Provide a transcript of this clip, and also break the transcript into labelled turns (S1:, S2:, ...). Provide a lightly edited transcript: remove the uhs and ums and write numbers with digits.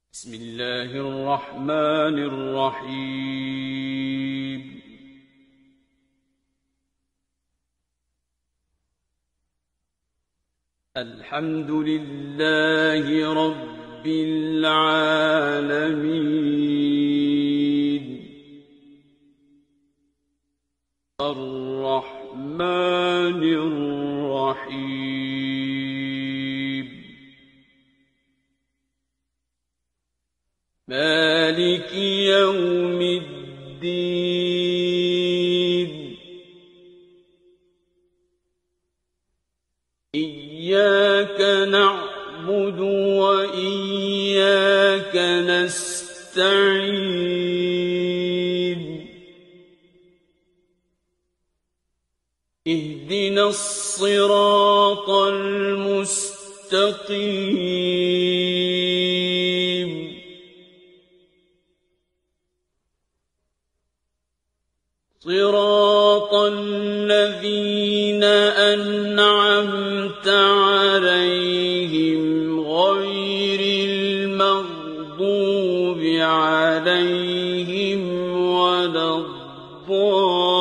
S1: بسم الله الرحمن الرحيم. الحمد لله رب العالمين الرحمن الرحيم مالك يوم الدين إياك نعبد وإياك نستعين اهدنا الصراط المستقيم صراط الذين أنعمت عليهم غير المغضوب عليهم ولا الضالين